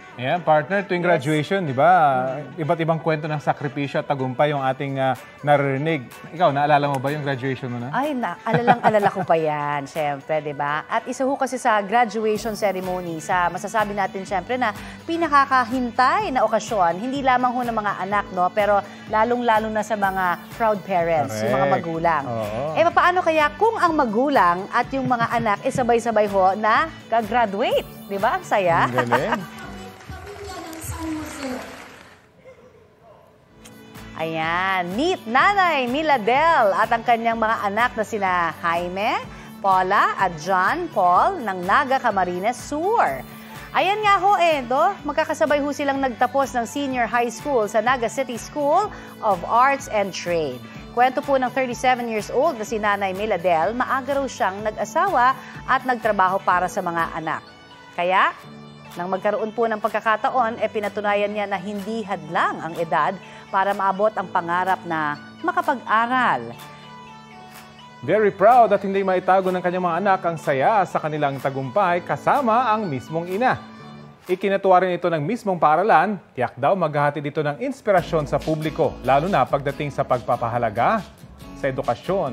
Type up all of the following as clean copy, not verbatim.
Ayan, partner, tuwing graduation, di ba? Iba't ibang kwento ng sakripisyo at tagumpay yung ating naririnig. Ikaw, naalala mo ba yung graduation mo na? Ay, alalang-alala ko pa yan, syempre, di ba? At isa ho kasi sa graduation ceremony, masasabi natin syempre na pinakakahintay na okasyon, hindi lamang ho ng mga anak, no? Pero lalong-lalo na sa mga proud parents, yung mga magulang. Oo. Paano kaya kung ang magulang at yung mga anak sabay-sabay ho na gagraduate? Di ba? Ang saya. Ang galing. Ayan, meet Nanay Miladel at ang kanyang mga anak na sina Jaime, Paula at John Paul ng Naga Camarines Sur. Ayan nga ho magkakasabay ho silang nagtapos ng senior high school sa Naga City School of Arts and Trade. Kwento po ng 37 years old na si Nanay Miladel, maaga raw siyang nag-asawa at nagtrabaho para sa mga anak. Kaya, nang magkaroon po ng pagkakataon, pinatunayan niya na hindi hadlang ang edad para maabot ang pangarap na makapag-aral. Very proud at hindi maitago ng kanyang mga anak ang saya sa kanilang tagumpay kasama ang mismong ina. Ikinatuwa rin ito ng mismong paaralan, tiyak daw maghahatid dito ng inspirasyon sa publiko, lalo na pagdating sa pagpapahalaga sa edukasyon.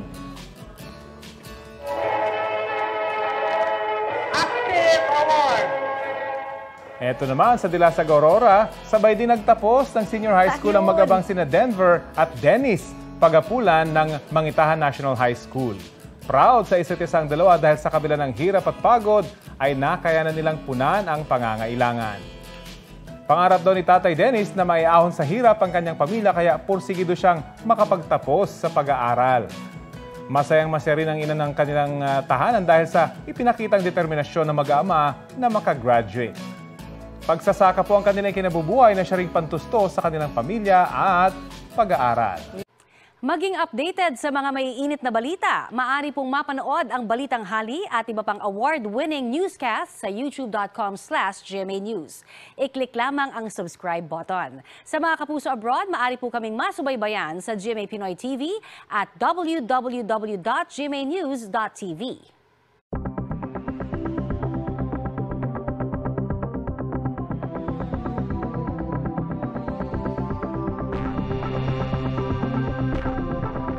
Eto naman sa Dilasag, Aurora, sabay din nagtapos ng senior high school ang magabang sina Denver at Dennis Pagapulan ng Mangitahan National High School. Proud sa isa't isang dalawa dahil sa kabila ng hirap at pagod ay nakayanan nilang punan ang pangangailangan. Pangarap daw ni Tatay Dennis na maiahon sa hirap ang kanyang pamilya kaya pursigido siyang makapagtapos sa pag-aaral. Masayang-masaya rin ang ina ng kanilang tahanan dahil sa ipinakitang determinasyon ng mag-ama na makagraduate. Pagsasaka po ang kanilang kinabubuhay na siya ring pantusto sa kanilang pamilya at pag-aaral. Maging updated sa mga maiinit na balita, maaari pong mapanood ang Balitang Hali at iba pang award-winning newscast sa youtube.com/GMA News. I-click lamang ang subscribe button. Sa mga kapuso abroad, maaari po kaming masubaybayan sa GMA Pinoy TV at www.gmanews.tv.